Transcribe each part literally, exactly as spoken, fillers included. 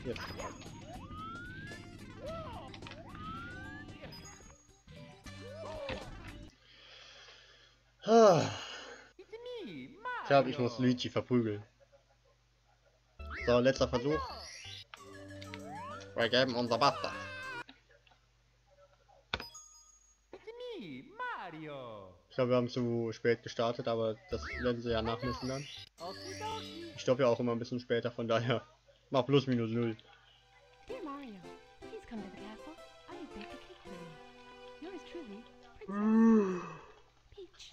Jetzt. Ah. Ich glaube, ich muss Luigi verprügeln. So, letzter Versuch. Wir geben unser Bastard. Ich glaube, wir haben zu spät gestartet, aber das werden sie ja nachmessen dann. Ich stoppe ja auch immer ein bisschen später, von daher mach plus minus null. Dear Mario, please come to the castle. I have baked a cake for you. Yours truly, Princess Peach.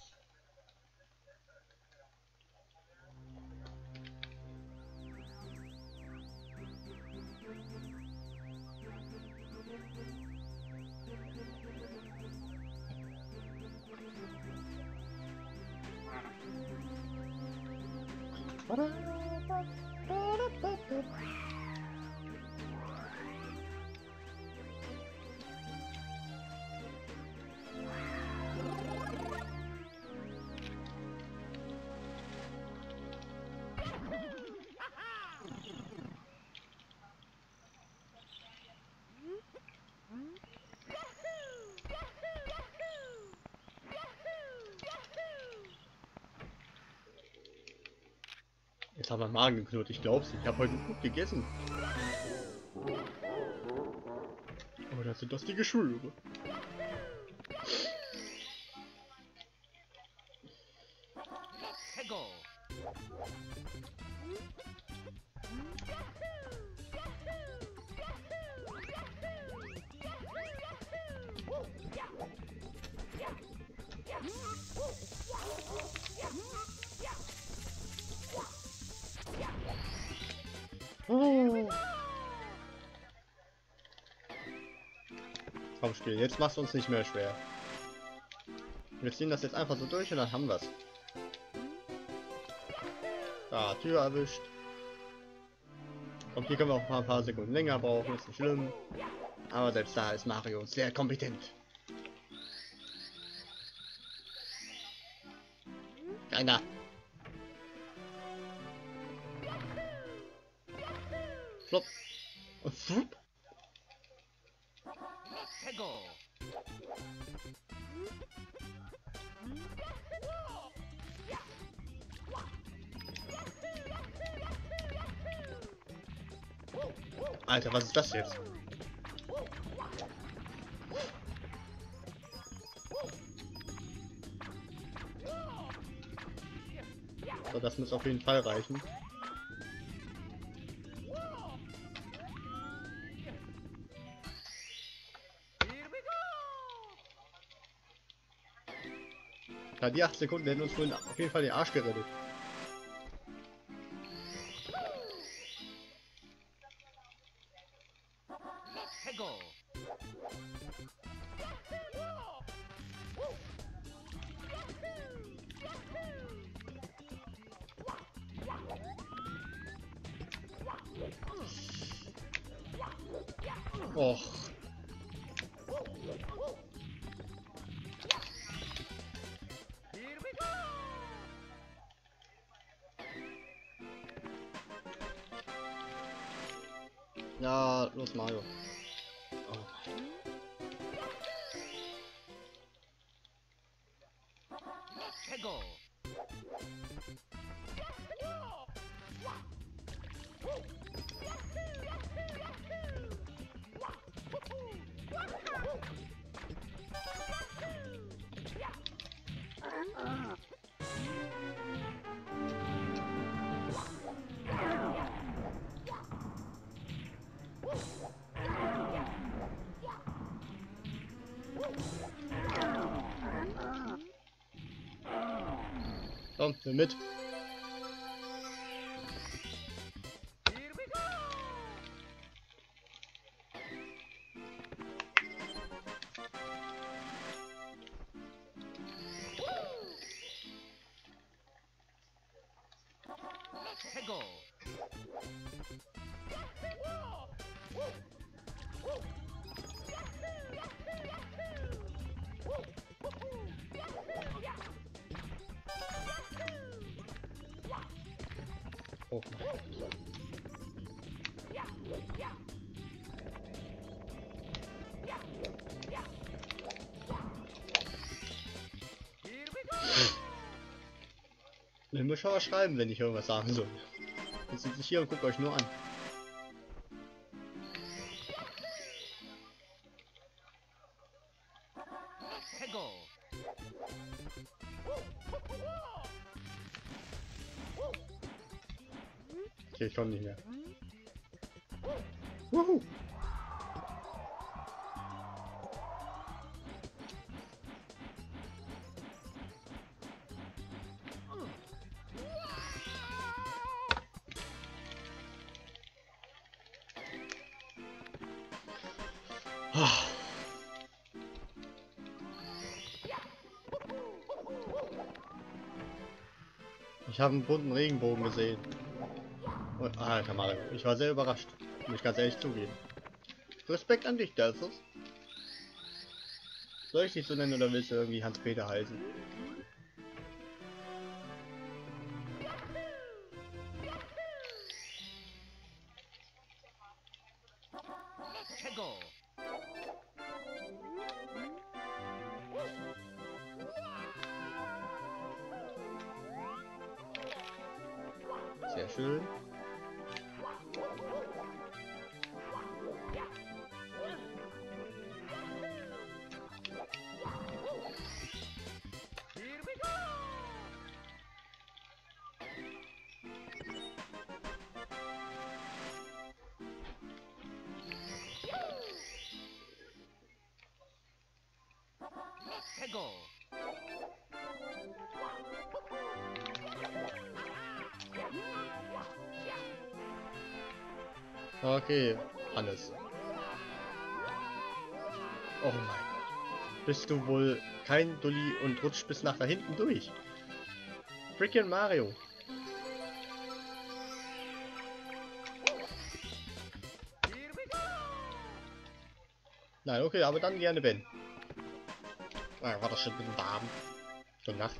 Jetzt haben wir Magen geknurrt, ich glaub's nicht. Ich habe heute gut gegessen. Aber das sind doch die Geschwüre. Oh. Komm, Spiel, jetzt machst du uns nicht mehr schwer. Wir ziehen das jetzt einfach so durch und dann haben wir's. Da, Tür erwischt. Und hier können wir auch mal ein paar Sekunden länger brauchen, ist nicht schlimm. Aber selbst da ist Mario sehr kompetent. Keiner. Flop. Und flop. Alter, was ist das jetzt? So, das muss auf jeden Fall reichen. Ja, die acht Sekunden hätten uns wohl auf jeden Fall den Arsch gerettet. Och. Ja, los Mario. Oh. Komm, nimm mit. muss schon was schreiben, wenn ich irgendwas sagen soll. Jetzt sitze ich hier und guckt euch nur an. Okay, ich komme nicht mehr. Wuhu. Ich habe einen bunten Regenbogen gesehen. Und, Alter Mario, ich war sehr überrascht. Muss ich ganz ehrlich zugeben. Respekt an dich, Delphus. Soll ich dich so nennen oder willst du irgendwie Hans-Peter heißen? Sehr schön. Okay, alles. Oh mein Gott. Bist du wohl kein Dulli und rutscht bis nach da hinten durch? Freaking Mario. Nein, okay, aber dann gerne Ben. Ah, war das schon ein bisschen warm. Gute Nacht.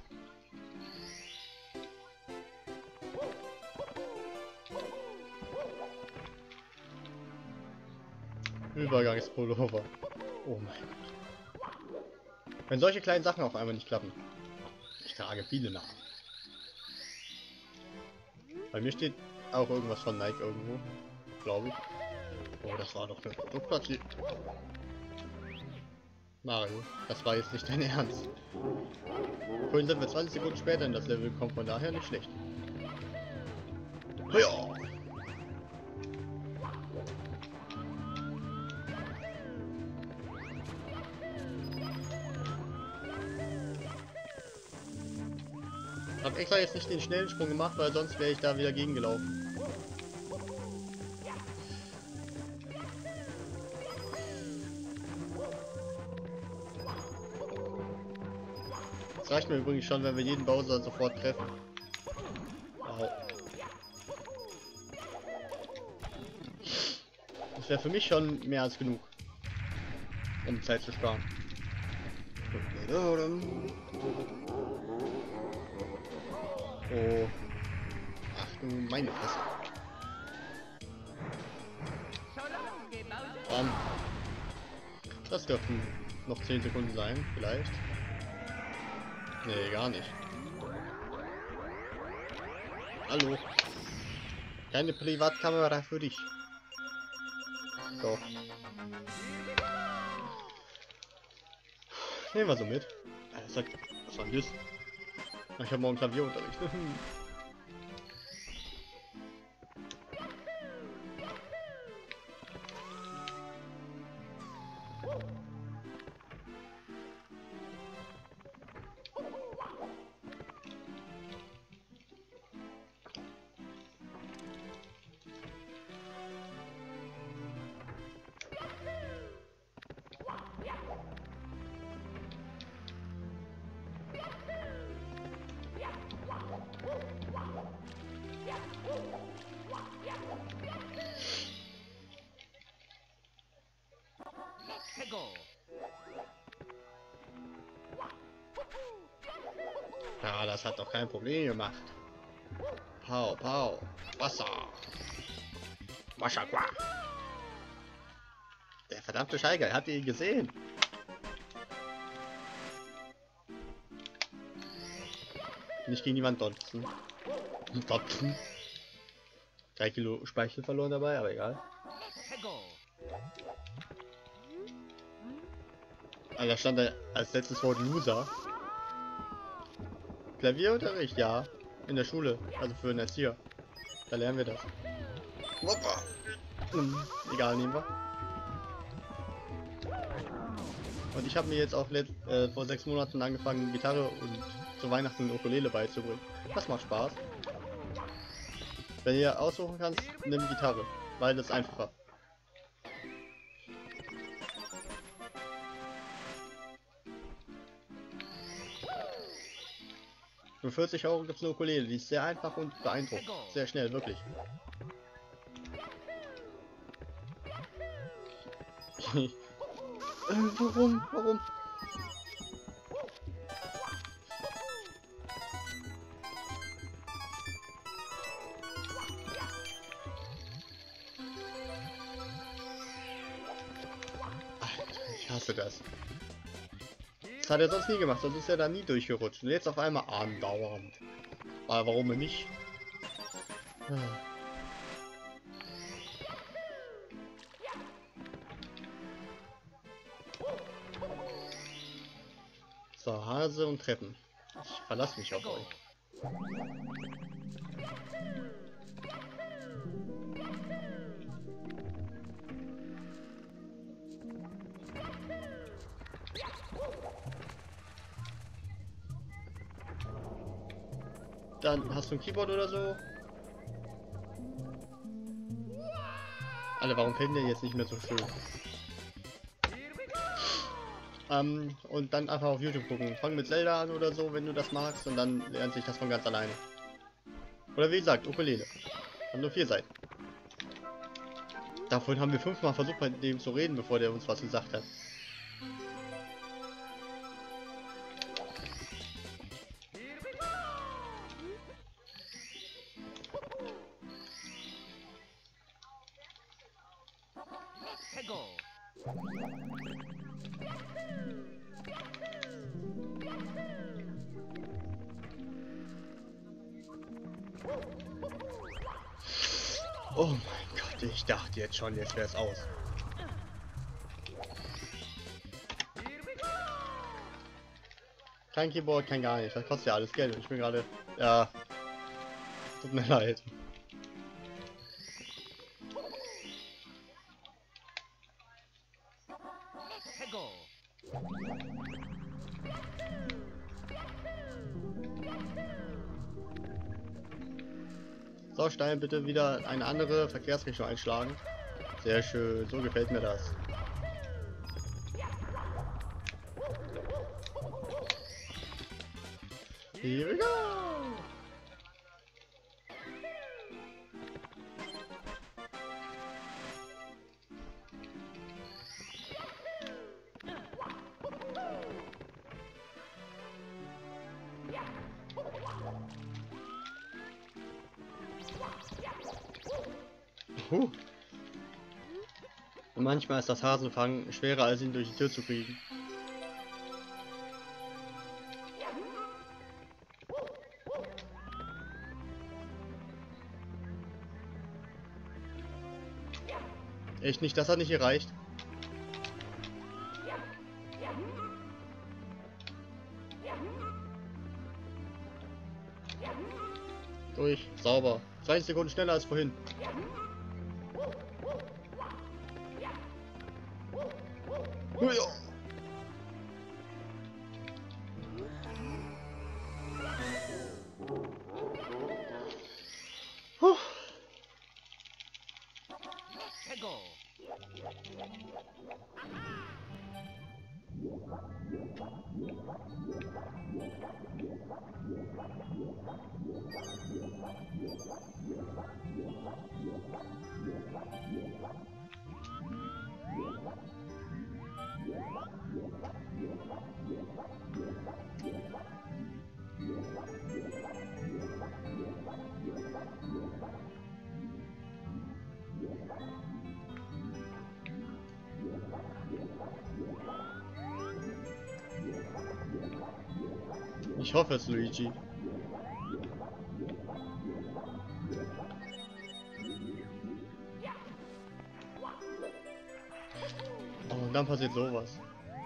Übergangspullover. Oh mein Gott. Wenn solche kleinen Sachen auf einmal nicht klappen. Ich trage viele Namen. Bei mir steht auch irgendwas von Nike irgendwo. Glaube ich. Oh, das war doch eine Produktplatzierung. Mario, das war jetzt nicht dein Ernst. Vorhin sind wir zwanzig Sekunden später in das Level gekommen, von daher nicht schlecht. Ja. Ich hab extra jetzt nicht den schnellen Sprung gemacht, weil sonst wäre ich da wieder gegengelaufen. Das reicht mir übrigens schon, wenn wir jeden Bowser sofort treffen. Wow. Das wäre für mich schon mehr als genug, um Zeit zu sparen. Oh. Ach du meine Fresse. Dann. Das dürften noch zehn Sekunden sein, vielleicht. Nee, gar nicht. Hallo. Keine Privatkamera für dich. So. Nehmen wir so mit. Was war denn das? Ich habe morgen Klavierunterricht. Ja, das hat doch kein Problem gemacht. Pau, pau, Wasser. Wasserqua. Der verdammte Scheiger, habt ihr ihn gesehen? Nicht gegen die Wand donzen. drei Kilo Speichel verloren dabei, aber egal. Also da stand da als letztes Wort Loser. Klavierunterricht, ja. In der Schule, also für einen Erzieher. Da lernen wir das. Hoppa. Hm, egal, nehmen wir. Und ich habe mir jetzt auch let äh, vor sechs Monaten angefangen, Gitarre und zu Weihnachten Ukulele beizubringen. Das macht Spaß. Wenn ihr aussuchen kannst, nimm Gitarre, weil das ist einfacher. Für vierzig Euro gibt es eine Ukulele, die ist sehr einfach und beeindruckend. Sehr schnell, wirklich. äh, warum? Warum? Alter, ich hasse das. Das hat er sonst nie gemacht, sonst ist er da nie durchgerutscht. Und jetzt auf einmal andauernd. Aber warum denn nicht? So, Hase und Treppen. Ich verlasse mich auf euch. Dann hast du ein Keyboard oder so. Alter, warum fällt denn jetzt nicht mehr so schön? Ähm, und dann einfach auf YouTube gucken. Fang mit Zelda an oder so, wenn du das magst, und dann lernt sich das von ganz alleine. Oder wie gesagt, Ukulele. Hat nur vier Seiten. Davon haben wir fünfmal versucht, mit dem zu reden, bevor der uns was gesagt hat. Oh mein Gott, ich dachte jetzt schon, jetzt wäre es aus. Kein Keyboard, kein gar nicht. Das kostet ja alles Geld. Und ich bin gerade... Ja... Tut mir leid. So, Stein, bitte wieder eine andere Verkehrsrichtung einschlagen. Sehr schön, so gefällt mir das. Here we go! Huh. Und manchmal ist das Hasenfangen schwerer, als ihn durch die Tür zu kriegen. Echt nicht, das hat nicht gereicht. Durch, sauber. zwanzig Sekunden schneller als vorhin. Huh. Ich hoffe es, Luigi. dann passiert sowas.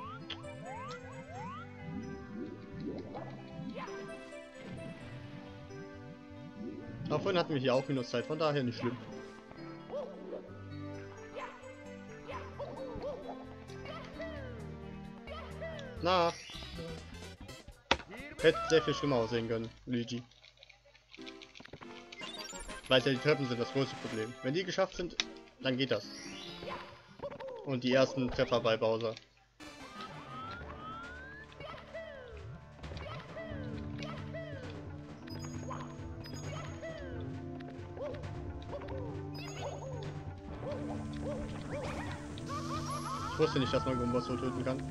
Aber vorhin hatten wir hier auch Minuszeit, von daher nicht schlimm. Na. Hätte sehr viel schlimmer aussehen können, Luigi. Weil ja die Treppen sind das größte Problem. Wenn die geschafft sind, dann geht das. Und die ersten Treffer bei Bowser. Ich wusste nicht, dass man Gumbos so töten kann.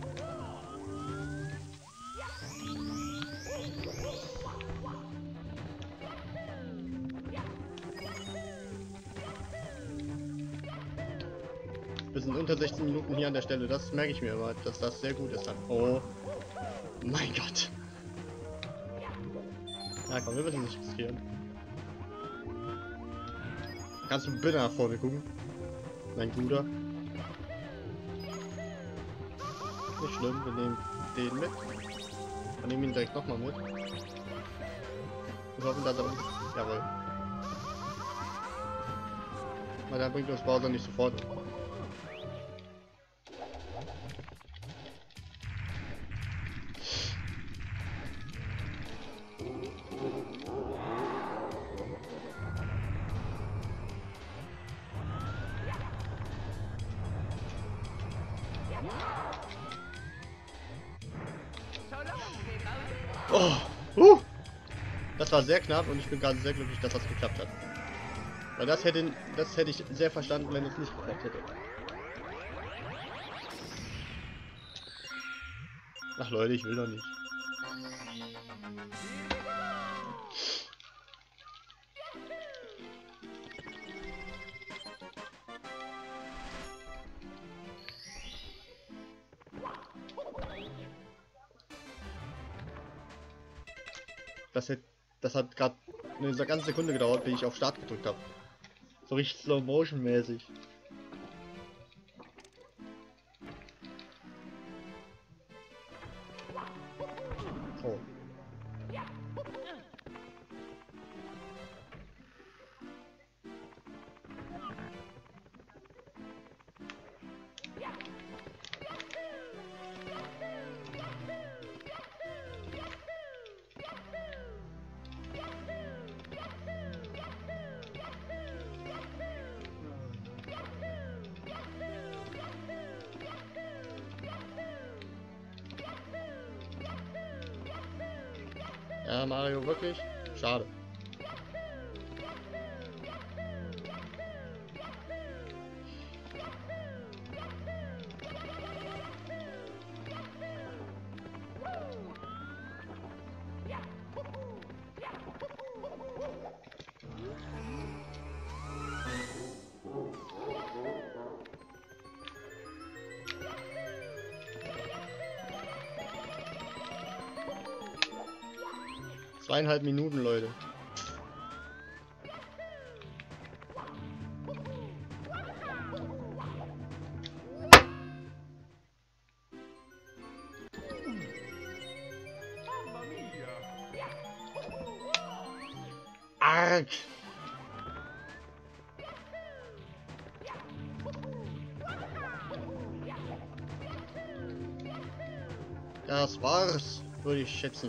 Wir sind unter sechzehn Minuten hier an der Stelle, das merke ich mir immer, dass das sehr gut ist dann. Oh mein Gott. Na komm, wir müssen nicht riskieren. Kannst du bitte nach vorne gucken? Mein Guter. Nicht schlimm, wir nehmen den mit. Wir nehmen ihn direkt nochmal mit. Wir hoffen, dass er uns... Jawohl. Weil dann bringt uns Bowser nicht sofort um. Oh, uh, das war sehr knapp und ich bin gerade sehr glücklich, dass das geklappt hat. Weil das hätte, das hätte ich sehr verstanden, wenn es nicht geklappt hätte. Ach Leute, ich will doch nicht. Das hat, das hat gerade eine ganze Sekunde gedauert, bis ich auf Start gedrückt habe. So richtig Slow Motion mäßig. Oh. Ja, Mario, wirklich? Schade. Zweieinhalb Minuten, Leute. Arg! Das war's, würde ich schätzen.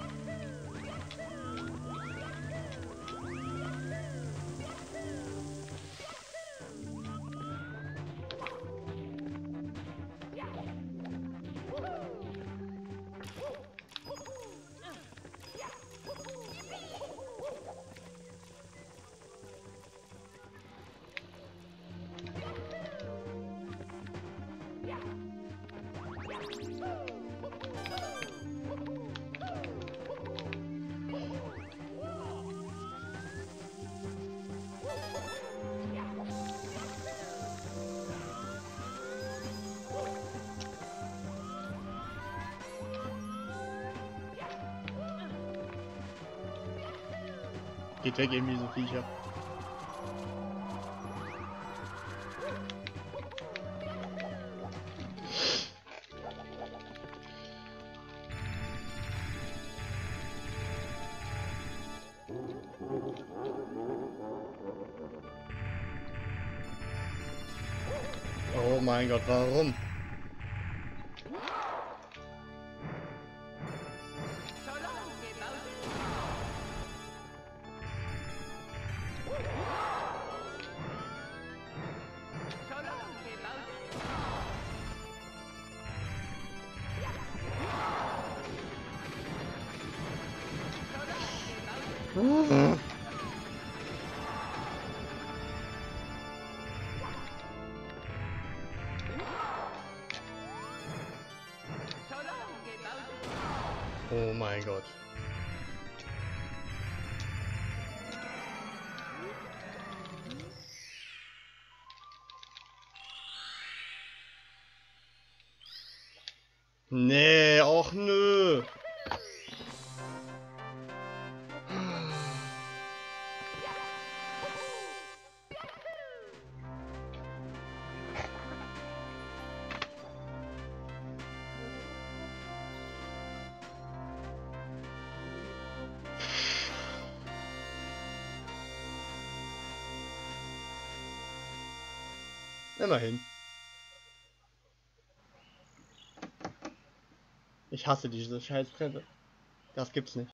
Geht weg, irgendwie so Viecher. Oh mein Gott, warum? Hm. Oh mein Gott. Nee, och nö. Immerhin. Ich hasse diese Scheißtreppe. Das gibt's nicht.